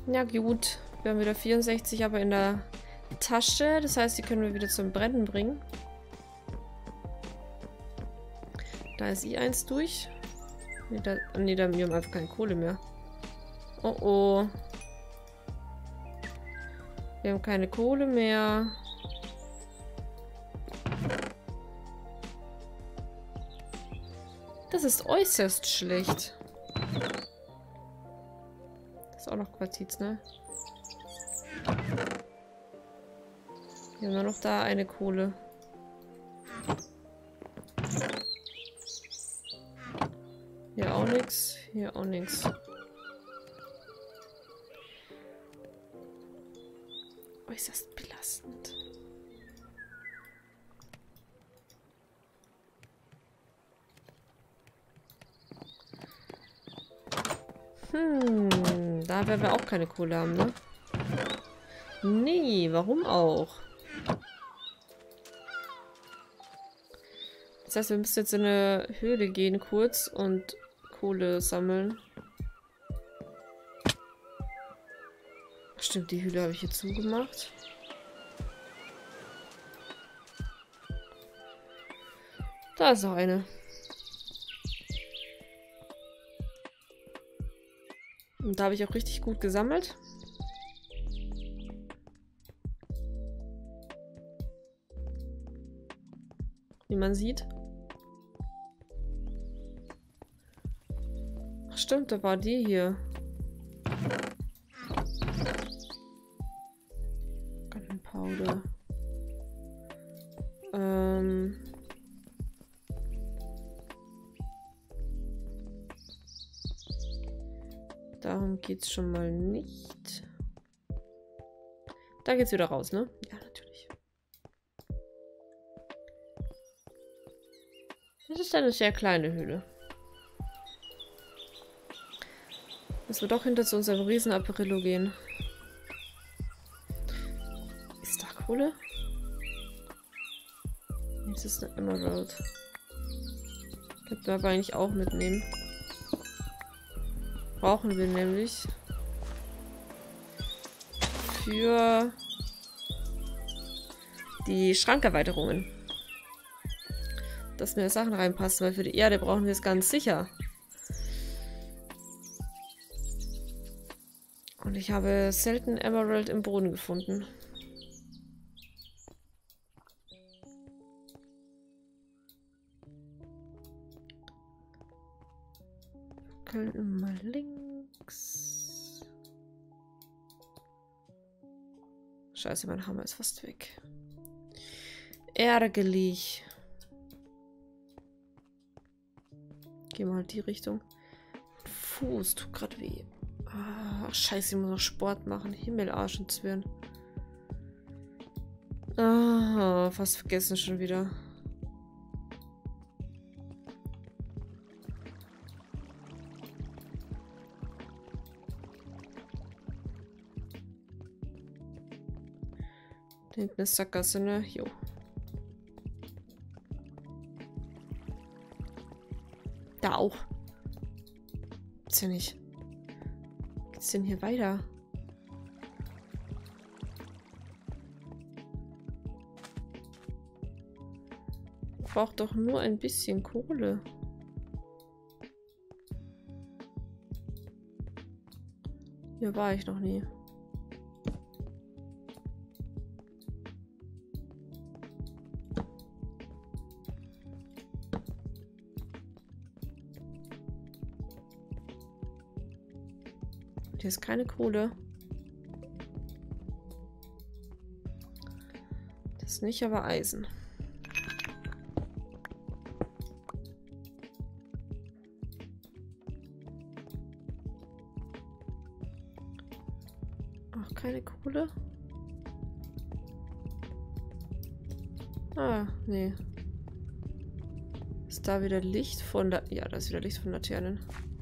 Ja gut, wir haben wieder 64, aber in der Tasche. Das heißt, die können wir wieder zum Brennen bringen. Da ist I1 durch. Nee, wir haben einfach keine Kohle mehr. Oh oh. Wir haben keine Kohle mehr. Das ist äußerst schlecht. Das ist auch noch Quarziz, ne? Wir haben nur noch da eine Kohle. Hier auch nichts. Hier auch nichts. Äußerst belastend. Da werden wir auch keine Kohle haben, ne? Nee, warum auch? Das heißt, wir müssen jetzt in eine Höhle gehen kurz und Kohle sammeln. Stimmt, die Höhle habe ich hier zugemacht. Da ist noch eine. Und da habe ich auch richtig gut gesammelt. Wie man sieht. Ach stimmt, da war die hier. Gunpowder. Darum geht's schon mal nicht. Da geht's wieder raus, ne? Ja, natürlich. Das ist eine sehr kleine Höhle. Müssen wir doch hinter zu unserem Riesen-Apparillo gehen. Ist da Kohle? Das ist eine Emerald. Könnten wir aber eigentlich auch mitnehmen. Brauchen wir nämlich für die Schrankerweiterungen. Dass mehr Sachen reinpassen, weil für die Erde brauchen wir es ganz sicher. Und ich habe selten Emerald im Boden gefunden. Mal links. Scheiße, mein Hammer ist fast weg. Ärgerlich. Gehen wir halt die Richtung. Fuß tut gerade weh. Ach, scheiße, ich muss noch Sport machen. Himmel, Arsch und Zwirn. Ah, fast vergessen schon wieder. Da hinten ist Sackgasse, ne? Jo. Da auch. Gibt's ja nicht. Geht's denn hier weiter? Ich brauche doch nur ein bisschen Kohle. Hier war ich noch nie. Hier ist keine Kohle. Das ist nicht, aber Eisen. Ach, keine Kohle? Ah, nee. Ist da wieder Licht von der... Ja, da ist wieder Licht von Laternen.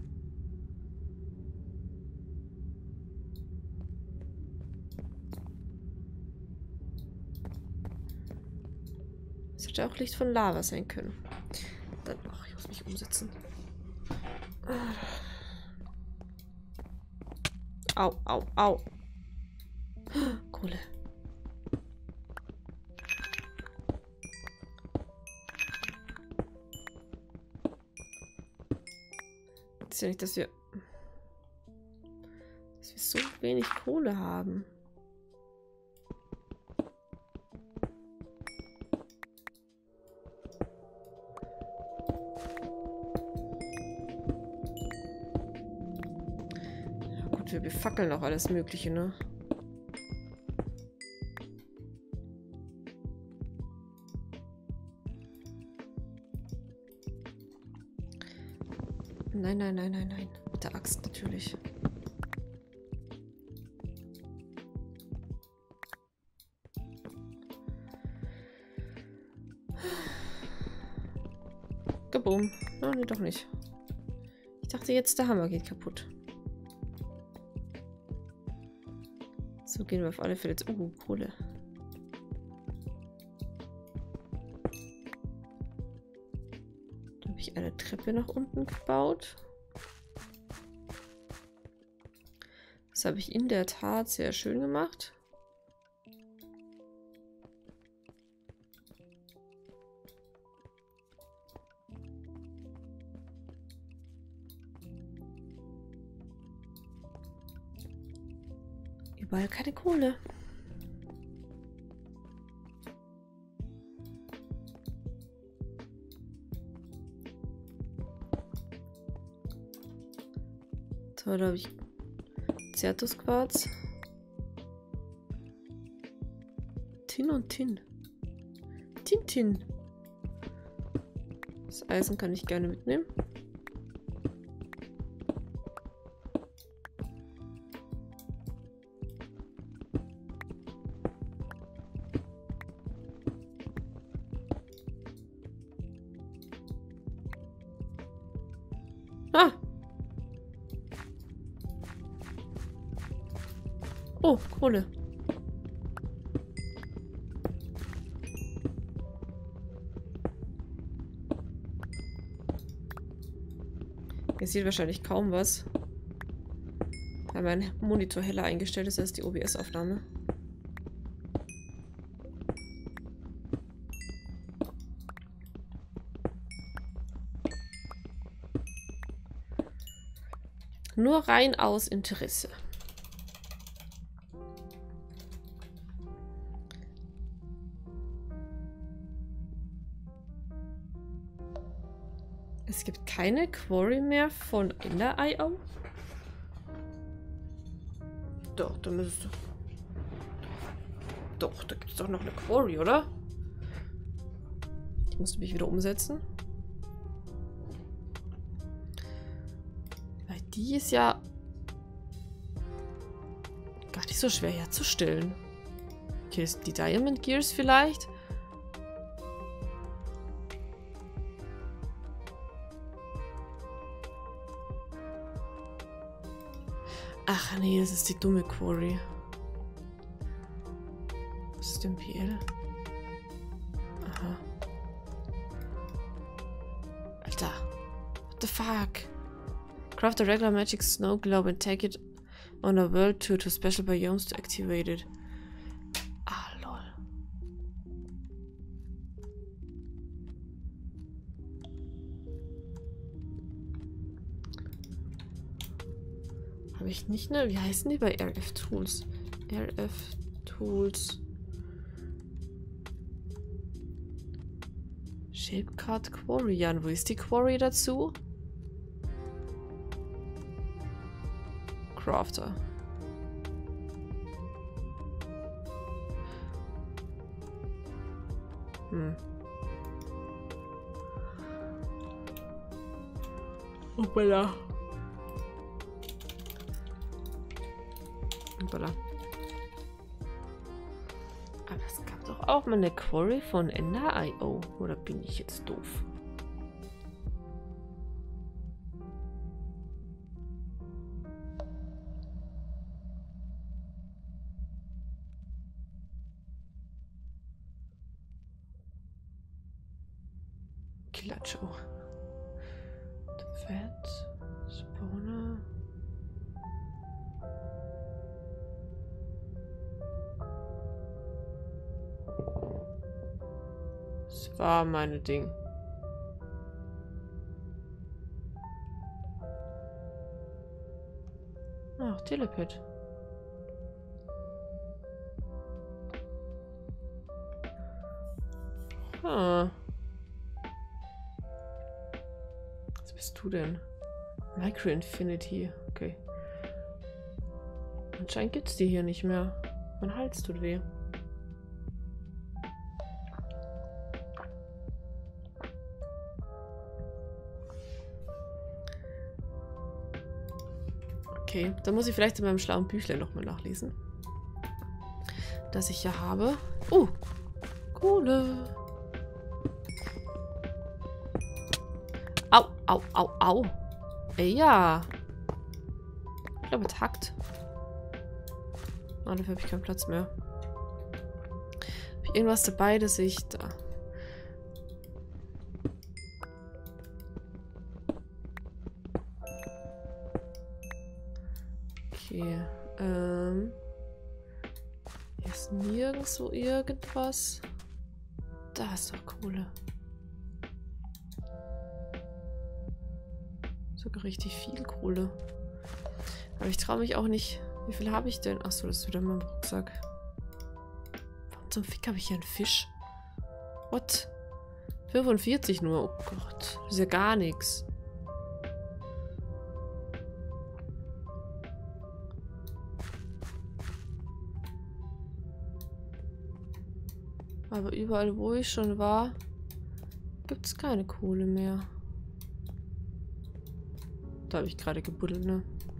Es hätte auch Licht von Lava sein können. Dann, ach, ich muss mich umsetzen. Au, au, au. Kohle. Ist ja nicht, dass wir so wenig Kohle haben. Ja, gut, wir befackeln auch alles Mögliche, ne? Nein, nein, nein, nein, nein. Mit der Axt natürlich. Kaboom. Oh, nee, doch nicht. Ich dachte jetzt, der Hammer geht kaputt. So gehen wir auf alle Fälle jetzt. Kohle. Da habe ich eine Treppe nach unten gebaut. Das habe ich in der Tat sehr schön gemacht. Überall keine Kohle. So, da habe ich Zertusquarz. Tin und Tin. Tin. Das Eisen kann ich gerne mitnehmen. Ah! Oh, Kohle. Ihr seht wahrscheinlich kaum was, weil mein Monitor heller eingestellt ist als die OBS-Aufnahme. Nur rein aus Interesse. Es gibt keine Quarry mehr von Ender.io? Doch, da müsste... Doch, da gibt es doch noch eine Quarry, oder? Ich musste mich wieder umsetzen. Weil die ist ja gar nicht so schwer herzustellen. Hier ist die Diamond Gears vielleicht. Ach nee, das ist die dumme Quarry. Was ist denn PL? Aha. Alter. What the fuck? Craft a regular magic snow globe and take it on a world tour to special biomes to activate it. Ah, lol. Habe ich nicht eine... Wie heißen die bei RF Tools? RF Tools. Shapecard Quarry. Ja, wo ist die Quarry dazu? Crafter. Hoppala. Hoppala. Aber es gab doch auch mal eine Quarry von Ender.io. Oder bin ich jetzt doof? Killacho. Fett. Spawner. Das war meine Ding. Ach, Telepad. Ah. Was bist du denn? Micro Infinity. Okay. Anscheinend gibt es die hier nicht mehr. Mein Hals tut weh. Okay, dann muss ich vielleicht in meinem schlauen Büchlein nochmal nachlesen. Das ich ja habe. Oh! Kohle! Au, au, au, au! Ey, ja! Ich glaube, es hackt. Ah, dafür habe ich keinen Platz mehr. Habe ich irgendwas dabei, das ich da... Okay, hier ist nirgendwo irgendwas. Da ist doch Kohle. Sogar richtig viel Kohle. Aber ich traue mich auch nicht. Wie viel habe ich denn? Achso, das ist wieder mein Rucksack. Warum zum Fick habe ich hier einen Fisch? What? 45 nur. Oh Gott. Das ist ja gar nichts. Aber überall, wo ich schon war, gibt es keine Kohle mehr. Da habe ich gerade gebuddelt, ne?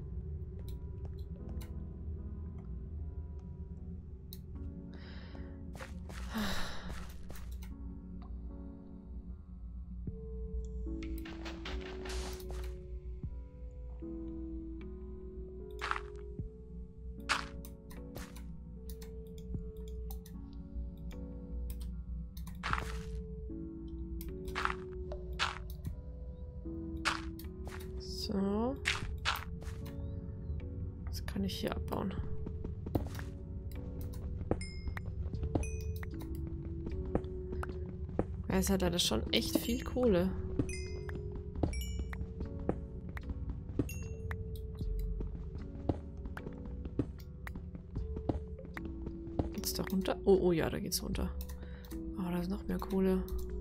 So. Das kann ich hier abbauen. Ja, es hat leider schon echt viel Kohle. Geht's da runter? Oh, oh ja, da geht's runter. Oh, da ist noch mehr Kohle.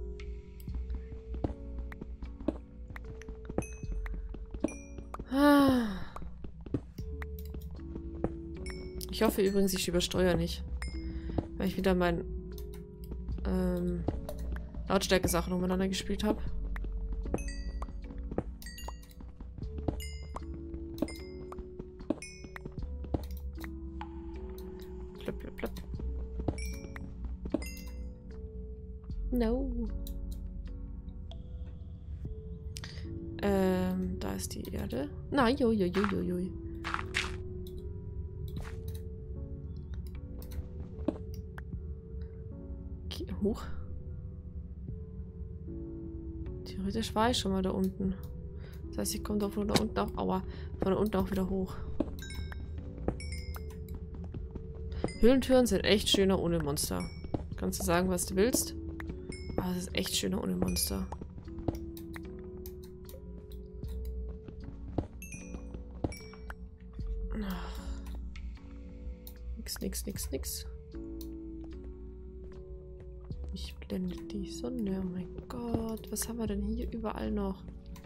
Ich hoffe übrigens, ich übersteuere nicht. Weil ich wieder mein Lautstärke-Sachen umeinander gespielt habe. Plöpp, plöpp, plöpp. No. Da ist die Erde. Nein, joi. Okay, hoch. Theoretisch war ich schon mal da unten. Das heißt, ich komme doch von da unten auch. Aua. Von da unten auch wieder hoch. Höhlentüren sind echt schöner ohne Monster. Kannst du sagen, was du willst? Aber es ist echt schöner ohne Monster. Nix. Ich blende die Sonne. Oh mein Gott. Was haben wir denn hier überall noch?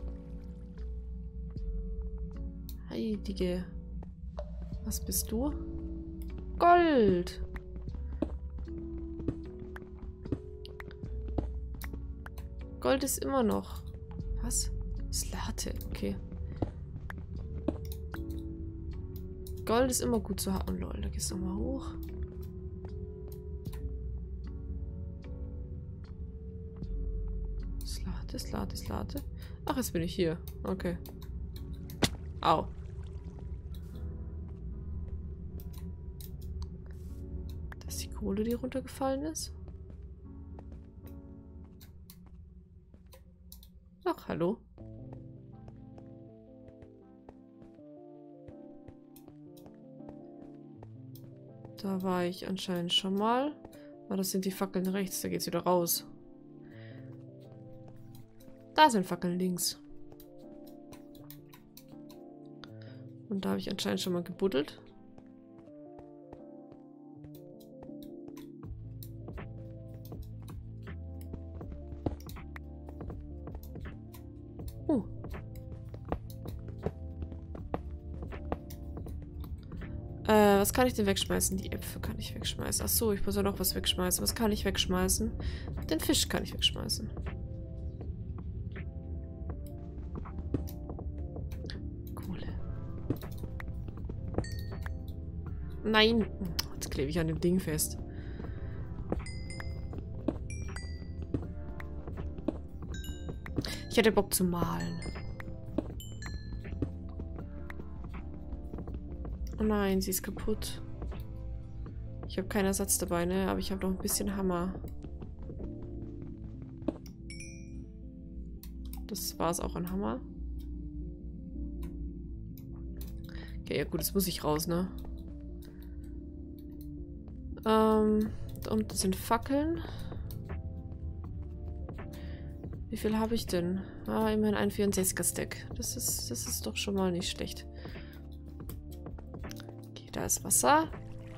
Heilige. Was bist du? Gold. Gold ist immer noch. Was? Slate. Okay. Gold ist immer gut zu haben. Oh, lol, da gehst du mal hoch. Slate. Ach, jetzt bin ich hier. Okay. Au. Das ist die Kohle, die runtergefallen ist. Ach, hallo. Da war ich anscheinend schon mal. Aber das sind die Fackeln rechts, da geht's wieder raus. Da sind Fackeln links. Und da habe ich anscheinend schon mal gebuddelt. Was kann ich denn wegschmeißen? Die Äpfel kann ich wegschmeißen. Achso, ich muss ja noch was wegschmeißen. Was kann ich wegschmeißen? Den Fisch kann ich wegschmeißen. Kohle. Nein! Jetzt klebe ich an dem Ding fest. Ich hätte Bock zu malen. Oh nein, sie ist kaputt. Ich habe keinen Ersatz dabei, ne? Aber ich habe noch ein bisschen Hammer. Das war es auch an Hammer. Okay, ja gut, das muss ich raus, ne? Da unten sind Fackeln. Wie viel habe ich denn? Ah, immerhin ein 64er-Stack. Das ist doch schon mal nicht schlecht. Da ist Wasser.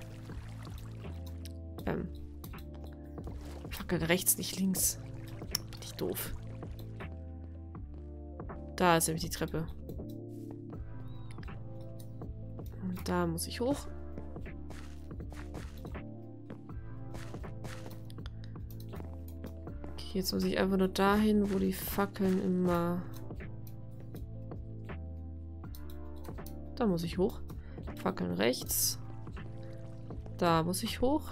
Fackel rechts, nicht links. Bin ich doof. Da ist nämlich die Treppe. Und da muss ich hoch. Okay, jetzt muss ich einfach nur dahin, wo die Fackeln immer... Da muss ich hoch. Fackeln rechts. Da muss ich hoch.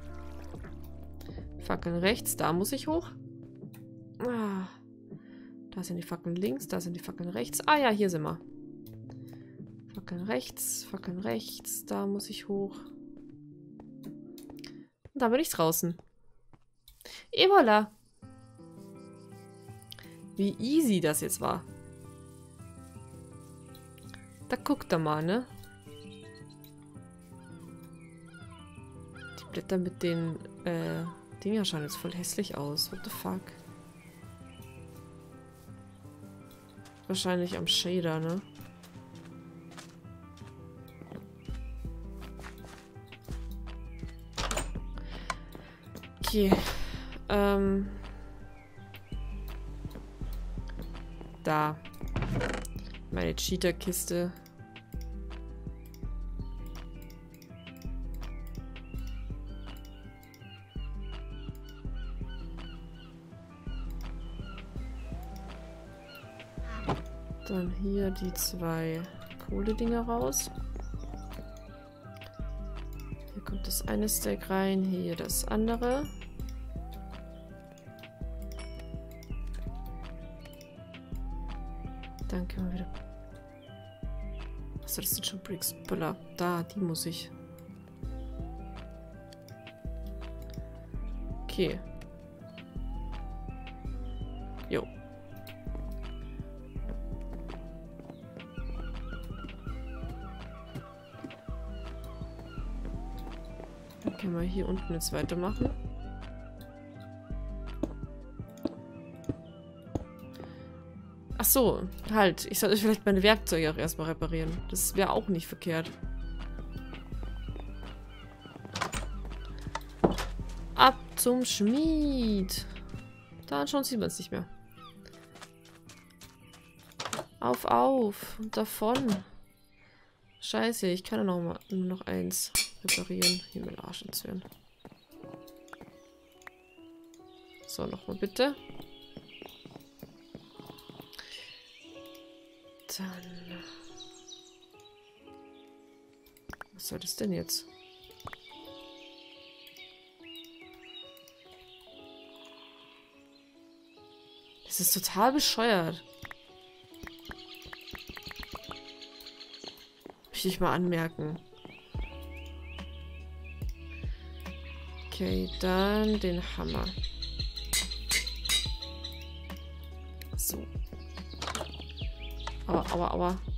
Fackeln rechts. Da muss ich hoch. Ah. Da sind die Fackeln links. Da sind die Fackeln rechts. Ah ja, hier sind wir. Fackeln rechts. Fackeln rechts. Da muss ich hoch. Und da bin ich draußen. Et voilà. Wie easy das jetzt war. Da guckt er mal, ne? Blätter mit den Dinger schauen jetzt voll hässlich aus. What the fuck? Wahrscheinlich am Shader, ne? Okay. Da. Meine Cheater-Kiste. Dann hier die 2 Kohledinger raus. Hier kommt das eine Stack rein, hier das andere. Dann können wir wieder... Achso, das sind schon Bricks. Böller. Da, die muss ich. Okay. Jo. Dann können wir hier unten jetzt weitermachen. Ach so, halt. Ich sollte vielleicht meine Werkzeuge auch erstmal reparieren. Das wäre auch nicht verkehrt. Ab zum Schmied. Da schon sieht man es nicht mehr. Auf, auf. Und davon. Scheiße, ich kann ja nur noch eins reparieren. Hier mit Arsch entzünden. So, nochmal bitte. Dann... Was soll das denn jetzt? Das ist total bescheuert. Möchte ich mal anmerken. Okay, dann den Hammer. So. Aua, aua, aua.